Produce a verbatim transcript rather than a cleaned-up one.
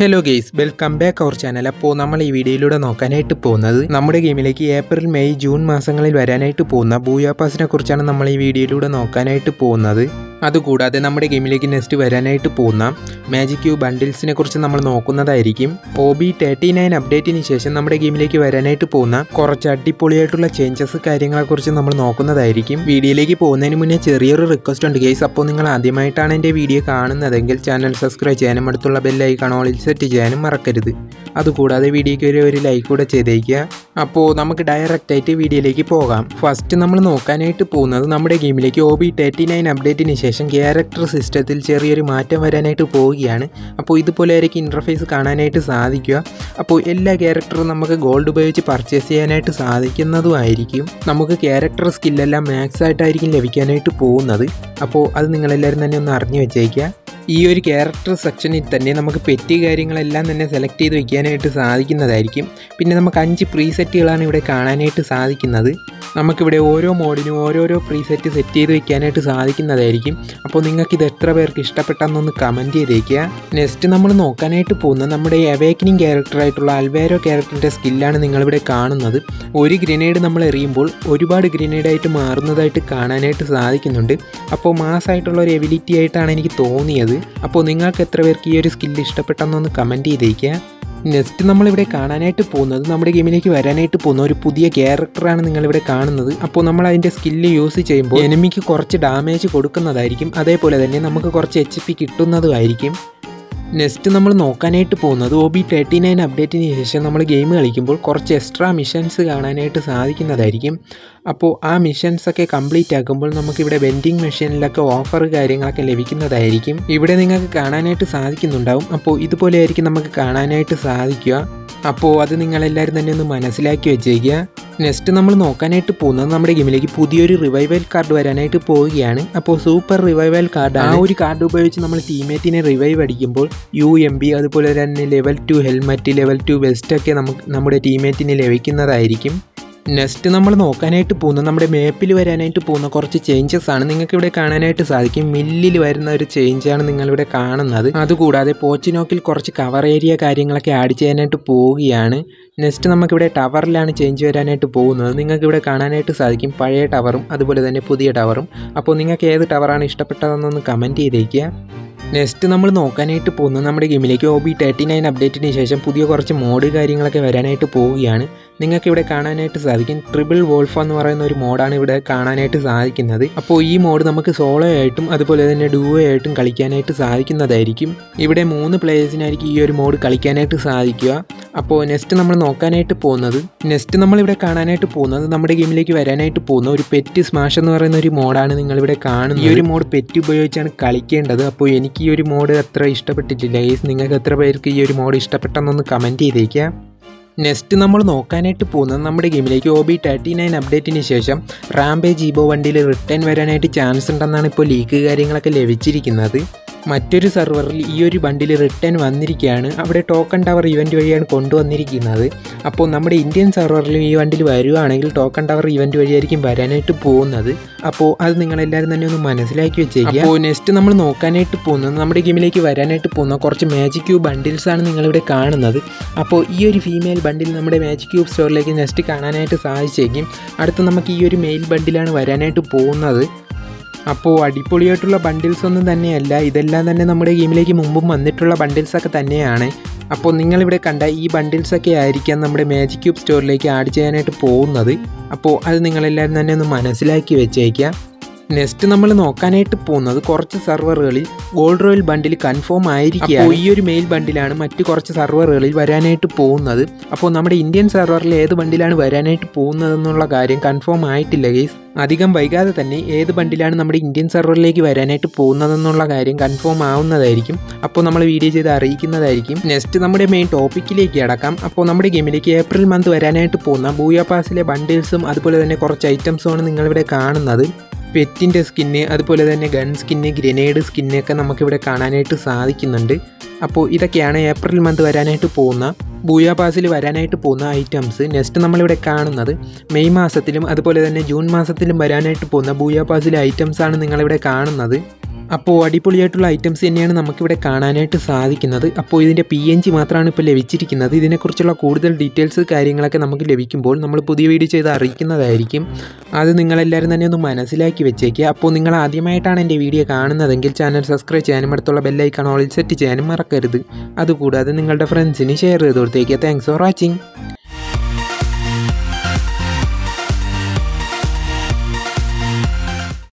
Hello guys, welcome back our channel. അപ്പോൾ നമ്മൾ ഈ വീഡിയോയിലൂടെ നോക്കാനായിട്ട് പോകുന്നത് നമ്മുടെ ഗെയിമിലേക്ക് ഏപ്രിൽ മെയ് ജൂൺ മാസങ്ങളിൽ വരാനായിട്ട് പോകുന്ന ബൂയാ പാസിനെ കുറിച്ചാണ് നമ്മൾ ഈ വീഡിയോയിലൂടെ നോക്കാനായിട്ട് പോകുന്നത്. അതുകൂടാതെ നമ്മുടെ ഗെയിമിലേക്ക് നെക്സ്റ്റ് വരാനായിട്ട് പോകുന്ന മാജിക് ക്യൂബ് ബണ്ടിൽസിനെ കുറിച്ച് നമ്മൾ നോക്കുന്നതായിരിക്കും. ഒ ബി തേർട്ടി നയൻ അപ്ഡേറ്റിന് ശേഷം നമ്മുടെ ഗെയിമിലേക്ക് വരാനായിട്ട് പോകുന്ന കുറച്ച് അടിപൊളിയായിട്ടുള്ള ചേഞ്ചസ് കാര്യങ്ങളെക്കുറിച്ച് നമ്മൾ നോക്കുന്നതായിരിക്കും. വീഡിയോയിലേക്ക് പോകുന്നതിന് മുന്നേ ചെറിയൊരു റിക്വസ്റ്റ് ഉണ്ട് ഗെയ്സ്. അപ്പോൾ നിങ്ങൾ ആദ്യമായിട്ടാണ് എൻ്റെ വീഡിയോ കാണുന്നതെങ്കിൽ ചാനൽ സബ്സ്ക്രൈബ് ചെയ്യാനും അടുത്തുള്ള ബെല്ലൈക്കൺ ഓളിൽ സെറ്റ് ചെയ്യാനും മറക്കരുത്. അതുകൂടാതെ വീഡിയോയ്ക്ക് ഒരു ഒരു ലൈക്ക് കൂടെ ചെയ്തേക്കുക. അപ്പോൾ നമുക്ക് ഡയറക്റ്റായിട്ട് വീഡിയോയിലേക്ക് പോകാം. ഫസ്റ്റ് നമ്മൾ നോക്കാനായിട്ട് പോകുന്നത് നമ്മുടെ ഗെയിമിലേക്ക് ഒ ബി തേർട്ടി നയൻ അപ്ഡേറ്റിന് ശേഷം ക്യാരക്ടർ സിസ്റ്റത്തിൽ ചെറിയൊരു മാറ്റം വരാനായിട്ട് പോവുകയാണ്. അപ്പോൾ ഇതുപോലെ ആയിരിക്കും ഇൻ്റർഫേസ് കാണാനായിട്ട് സാധിക്കുക. അപ്പോൾ എല്ലാ ക്യാരക്ടറും നമുക്ക് ഗോൾഡ് ഉപയോഗിച്ച് പർച്ചേസ് ചെയ്യാനായിട്ട് സാധിക്കുന്നതുമായിരിക്കും. നമുക്ക് ക്യാരക്ടർ സ്കില്ലെല്ലാം മാക്സ് ആയിട്ടായിരിക്കും ലഭിക്കാനായിട്ട് പോകുന്നത്. അപ്പോൾ അത് നിങ്ങളെല്ലാവരും തന്നെ ഒന്ന് അറിഞ്ഞു വെച്ചേക്കുക. ഈ ഒരു ക്യാരക്ടർ സെക്ഷനിൽ തന്നെ നമുക്ക് പെറ്റി കാര്യങ്ങളെല്ലാം തന്നെ സെലക്ട് ചെയ്ത് വയ്ക്കാനായിട്ട് സാധിക്കുന്നതായിരിക്കും. പിന്നെ നമുക്ക് അഞ്ച് പ്രീസെറ്റുകളാണ് ഇവിടെ കാണാനായിട്ട് സാധിക്കുന്നത്. നമുക്കിവിടെ ഓരോ മോഡിനും ഓരോരോ പ്രീസെറ്റ് സെറ്റ് ചെയ്ത് വയ്ക്കാനായിട്ട് സാധിക്കുന്നതായിരിക്കും. അപ്പോൾ നിങ്ങൾക്കിത് എത്ര പേർക്ക് ഇഷ്ടപ്പെട്ടെന്നൊന്ന് കമൻറ്റ് ചെയ്തേക്കുക. നെക്സ്റ്റ് നമ്മൾ നോക്കാനായിട്ട് പോകുന്നത് നമ്മുടെ അവേക്കനിങ് ക്യാരക്ടറായിട്ടുള്ള അൽവേരോ ക്യാരക്ടറിൻ്റെ സ്കില്ലാണ് നിങ്ങളിവിടെ കാണുന്നത്. ഒരു ഗ്രനേഡ് നമ്മൾ എറിയുമ്പോൾ ഒരുപാട് ഗ്രനേഡായിട്ട് മാറുന്നതായിട്ട് കാണാനായിട്ട് സാധിക്കുന്നുണ്ട്. അപ്പോൾ മാസമായിട്ടുള്ള ഒരു എബിലിറ്റി ആയിട്ടാണ് എനിക്ക് തോന്നിയത്. അപ്പോൾ നിങ്ങൾക്ക് എത്ര പേർക്ക് ഈ ഒരു സ്കില്ല് ഇഷ്ടപ്പെട്ടെന്നൊന്ന് കമൻറ്റ് ചെയ്തേക്കുക. നെക്സ്റ്റ് നമ്മളിവിടെ കാണാനായിട്ട് പോകുന്നത് നമ്മുടെ ഗെയിമിലേക്ക് വരാനായിട്ട് പോകുന്ന ഒരു പുതിയ ക്യാരക്ടറാണ് നിങ്ങളിവിടെ കാണുന്നത്. അപ്പോൾ നമ്മൾ അതിൻ്റെ സ്കില്ല് യൂസ് ചെയ്യുമ്പോൾ എനിമിക്ക് കുറച്ച് ഡാമേജ് കൊടുക്കുന്നതായിരിക്കും. അതേപോലെ തന്നെ നമുക്ക് കുറച്ച് എച്ച് പി കിട്ടുന്നതുമായിരിക്കും. നെക്സ്റ്റ് നമ്മൾ നോക്കാനായിട്ട് പോകുന്നത് ഒ ബി തേർട്ടി നയൻ അപ്ഡേറ്റിന് ശേഷം നമ്മൾ ഗെയിം കളിക്കുമ്പോൾ കുറച്ച് എക്സ്ട്രാ മിഷൻസ് കാണാനായിട്ട് സാധിക്കുന്നതായിരിക്കും. അപ്പോൾ ആ മിഷൻസൊക്കെ കംപ്ലീറ്റ് ആക്കുമ്പോൾ നമുക്കിവിടെ വെൻഡിങ് മെഷീനിലൊക്കെ ഓഫർ കാര്യങ്ങളൊക്കെ ലഭിക്കുന്നതായിരിക്കും. ഇവിടെ നിങ്ങൾക്ക് കാണാനായിട്ട് സാധിക്കുന്നുണ്ടാവും. അപ്പോൾ ഇതുപോലെ ആയിരിക്കും നമുക്ക് കാണാനായിട്ട് സാധിക്കുക. അപ്പോൾ അത് നിങ്ങളെല്ലാവരും തന്നെ ഒന്ന് മനസ്സിലാക്കി വെച്ചേക്കുക. നെക്സ്റ്റ് നമ്മൾ നോക്കാനായിട്ട് പോകുന്നത് നമ്മുടെ ഗെയിമിലേക്ക് പുതിയൊരു റിവൈവൽ കാർഡ് വരാനായിട്ട് പോവുകയാണ്. അപ്പോൾ സൂപ്പർ റിവൈവൽ കാർഡ്, ആ ഒരു കാർഡ് ഉപയോഗിച്ച് നമ്മൾ ടീമേറ്റിനെ റിവൈവ് അടിക്കുമ്പോൾ യു എം ബി അതുപോലെ തന്നെ level two helmet, level two വെസ്റ്റൊക്കെ നമുക്ക് നമ്മുടെ ടീമേറ്റിന് ലഭിക്കുന്നതായിരിക്കും. നെക്സ്റ്റ് നമ്മൾ നോക്കാനായിട്ട് പോകുന്നത് നമ്മുടെ മാപ്പിൽ വരാനായിട്ട് പോകുന്ന കുറച്ച് ചേഞ്ചസ് ആണ്. നിങ്ങൾക്ക് ഇവിടെ കാണാനായിട്ട് സാധിക്കും. മില്ലിൽ വരുന്ന ഒരു ചേഞ്ചാണ് നിങ്ങളിവിടെ കാണുന്നത്. അതുകൂടാതെ പോച്ചിനോക്കിൽ കുറച്ച് കവർ ഏരിയ കാര്യങ്ങളൊക്കെ ആഡ് ചെയ്യാനായിട്ട് പോവുകയാണ്. നെക്സ്റ്റ് നമുക്കിവിടെ ടവറിലാണ് ചേഞ്ച് വരാനായിട്ട് പോകുന്നത്. നിങ്ങൾക്കിവിടെ കാണാനായിട്ട് സാധിക്കും പഴയ ടവറും അതുപോലെ തന്നെ പുതിയ ടവറും. അപ്പോൾ നിങ്ങൾക്ക് ഏത് ടവറാണ് ഇഷ്ടപ്പെട്ടതെന്നൊന്ന് കമൻറ്റ് ചെയ്തേക്കുക. നെക്സ്റ്റ് നമ്മൾ നോക്കാനായിട്ട് പോകുന്നത് നമ്മുടെ ഗെയിമിലേക്ക് ഒ ബി തേർട്ടി നയൻ അപ്ഡേറ്റിന് ശേഷം പുതിയ കുറച്ച് മോഡ് കാര്യങ്ങളൊക്കെ വരാനായിട്ട് പോവുകയാണ്. നിങ്ങൾക്കിവിടെ കാണാനായിട്ട് സാധിക്കും ട്രിപ്പിൾ വോൾഫ് എന്ന് പറയുന്ന ഒരു മോഡാണ് ഇവിടെ കാണാനായിട്ട് സാധിക്കുന്നത്. അപ്പോൾ ഈ മോഡ് നമുക്ക് സോളോ ആയിട്ടും അതുപോലെ തന്നെ ഡുവോ ആയിട്ടും കളിക്കാനായിട്ട് സാധിക്കുന്നതായിരിക്കും. ഇവിടെ മൂന്ന് പ്ലേയേഴ്സിനായിരിക്കും ഈ ഒരു മോഡ് കളിക്കാനായിട്ട് സാധിക്കുക. അപ്പോൾ നെക്സ്റ്റ് നമ്മൾ നോക്കാനായിട്ട് പോകുന്നത് നെക്സ്റ്റ് നമ്മളിവിടെ കാണാനായിട്ട് പോകുന്നത് നമ്മുടെ ഗെയിമിലേക്ക് വരാനായിട്ട് പോകുന്ന ഒരു പെറ്റ് സ്മാഷ് എന്ന് പറയുന്ന ഒരു മോഡാണ് നിങ്ങളിവിടെ കാണുന്നത്. ഈ ഒരു മോഡ് പെറ്റ് ഉപയോഗിച്ചാണ് കളിക്കേണ്ടത്. അപ്പോൾ എനിക്ക് ഈ ഒരു മോഡ് അത്ര ഇഷ്ടപ്പെട്ടിട്ടില്ല. നിങ്ങൾക്ക് എത്ര പേർക്ക് ഈ ഒരു മോഡ് ഇഷ്ടപ്പെട്ടെന്നൊന്ന് കമൻറ്റ് ചെയ്തേക്കുക. നെക്സ്റ്റ് നമ്മൾ നോക്കാനായിട്ട് പോകുന്നത് നമ്മുടെ ഗെയിമിലേക്ക് ഒ ബി തേർട്ടി നയൻ അപ്ഡേറ്റിന് ശേഷം റാംപേജ് ഈബോ വണ്ടിയിൽ റിട്ടേൺ വരാനായിട്ട് ചാൻസ് ഉണ്ടെന്നാണ് ഇപ്പോൾ ലീക്ക് കാര്യങ്ങളൊക്കെ ലഭിച്ചിരിക്കുന്നത്. മറ്റൊരു സെർവറിൽ ഈ ഒരു ബണ്ടിൽ റിട്ടേൺ വന്നിരിക്കുകയാണ്. അവിടെ ടോക്കൺ ടവർ ഇവൻറ്റ് വഴിയാണ് കൊണ്ടുവന്നിരിക്കുന്നത്. അപ്പോൾ നമ്മുടെ ഇന്ത്യൻ സെർവറിലും ഈ വണ്ടിൽ വരുവാണെങ്കിൽ ടോക്കൺ ടവർ ഇവൻറ്റ് വഴിയായിരിക്കും വരാനായിട്ട് പോകുന്നത്. അപ്പോൾ അത് നിങ്ങളെല്ലാവരും തന്നെ ഒന്ന് മനസ്സിലാക്കി വെച്ചേക്കുക. അപ്പോൾ നെക്സ്റ്റ് നമ്മൾ നോക്കാനായിട്ട് പോകുന്നത് നമ്മുടെ ഗെയിമിലേക്ക് വരാനായിട്ട് പോകുന്ന കുറച്ച് മാജിക് ക്യൂബ് ബണ്ടിൽസാണ് നിങ്ങളിവിടെ കാണുന്നത്. അപ്പോൾ ഈ ഒരു ഫീമെയിൽ ബണ്ടിൽ നമ്മുടെ മാജിക് ക്യൂബ് സ്റ്റോറിലേക്ക് നെക്സ്റ്റ് കാണാനായിട്ട് സാധിച്ചേക്കും. അടുത്ത് നമുക്ക് ഈ ഒരു മെയിൽ ബണ്ടിലാണ് വരാനായിട്ട് പോകുന്നത്. അപ്പോൾ അടിപൊളിയായിട്ടുള്ള ബണ്ടിൽസ് ഒന്നും തന്നെയല്ല, ഇതെല്ലാം തന്നെ നമ്മുടെ ഗെയിമിലേക്ക് മുമ്പും വന്നിട്ടുള്ള ബണ്ടിൽസൊക്കെ തന്നെയാണ്. അപ്പോൾ നിങ്ങളിവിടെ കണ്ട ഈ ബണ്ടിൽസൊക്കെ ആയിരിക്കാം നമ്മുടെ മാജിക് ക്യൂബ് സ്റ്റോറിലേക്ക് ആഡ് ചെയ്യാനായിട്ട് പോകുന്നത്. അപ്പോൾ അത് നിങ്ങളെല്ലാവരും തന്നെ ഒന്ന് മനസ്സിലാക്കി വെച്ചേക്കുക. നെക്സ്റ്റ് നമ്മൾ നോക്കാനായിട്ട് പോകുന്നത് കുറച്ച് സെർവറുകളിൽ ഗോൾഡ് റോയൽ ബണ്ടിൽ കൺഫേം ആയിരിക്കുക. അപ്പോൾ ഈ ഒരു മെയിൽ ബണ്ടിലാണ് മറ്റ് കുറച്ച് സെർവറുകളിൽ വരാനായിട്ട് പോകുന്നത്. അപ്പോൾ നമ്മുടെ ഇന്ത്യൻ സെർവറിൽ ഏത് ബണ്ടിലാണ് വരാനായിട്ട് പോകുന്നതെന്നുള്ള കാര്യം കൺഫേം ആയിട്ടില്ല ഗൈസ്. അധികം വൈകാതെ തന്നെ ഏത് ബണ്ടിലാണ് നമ്മുടെ ഇന്ത്യൻ സെർവറിലേക്ക് വരാനായിട്ട് പോകുന്നതെന്നുള്ള കാര്യം കൺഫേം ആവുന്നതായിരിക്കും. അപ്പോൾ നമ്മൾ വീഡിയോ ചെയ്ത് അറിയിക്കുന്നതായിരിക്കും. നെക്സ്റ്റ് നമ്മുടെ മെയിൻ ടോപ്പിക്കിലേക്ക് അടക്കാം. അപ്പോൾ നമ്മുടെ ഗെയിമിലേക്ക് ഏപ്രിൽ മന്ത് വരാനായിട്ട് പോകുന്ന ബൂയാ പാസിലെ ബണ്ടിൽസും അതുപോലെ തന്നെ കുറച്ച് ഐറ്റംസുമാണ് നിങ്ങളിവിടെ കാണുന്നത്. പെറ്റിൻ്റെ സ്കിന്ന് അതുപോലെ തന്നെ ഗൺ സ്കിന്ന്, ഗ്രനേഡ് സ്കിന്നൊക്കെ നമുക്കിവിടെ കാണാനായിട്ട് സാധിക്കുന്നുണ്ട്. അപ്പോൾ ഇതൊക്കെയാണ് ഏപ്രിൽ മന്ത് വരാനായിട്ട് പോകുന്ന ബൂയാ പാസിൽ വരാനായിട്ട് പോകുന്ന ഐറ്റംസ്. നെക്സ്റ്റ് നമ്മളിവിടെ കാണുന്നത് മെയ് മാസത്തിലും അതുപോലെ തന്നെ ജൂൺ മാസത്തിലും വരാനായിട്ട് പോകുന്ന ബൂയാ പാസിലെ ഐറ്റംസാണ് നിങ്ങളിവിടെ കാണുന്നത്. അപ്പോൾ അടിപൊളിയായിട്ടുള്ള ഐറ്റംസ് തന്നെയാണ് നമുക്കിവിടെ കാണാനായിട്ട് സാധിക്കുന്നത്. അപ്പോൾ ഇതിൻ്റെ പി എൻ ജി മാത്രമാണ് ഇപ്പോൾ ലഭിച്ചിരിക്കുന്നത്. ഇതിനെക്കുറിച്ചുള്ള കൂടുതൽ ഡീറ്റെയിൽസ് കാര്യങ്ങളൊക്കെ നമുക്ക് ലഭിക്കുമ്പോൾ നമ്മൾ പുതിയ വീഡിയോ ചെയ്ത് അറിയിക്കുന്നതായിരിക്കും. അത് നിങ്ങളെല്ലാവരും തന്നെ ഒന്ന് മനസ്സിലാക്കി വെച്ചേക്കുക. അപ്പോൾ നിങ്ങൾ ആദ്യമായിട്ടാണ് എൻ്റെ വീഡിയോ കാണുന്നതെങ്കിൽ ചാനൽ സബ്സ്ക്രൈബ് ചെയ്യാനും അടുത്തുള്ള ബെല്ലൈക്കൺ ഓളിൽ സെറ്റ് ചെയ്യാനും മറക്കരുത്. അതുകൂടാതെ നിങ്ങളുടെ ഫ്രണ്ട്സിന് ഷെയർ ചെയ്ത് കൊടുത്തേക്കുക. Thanks for watching.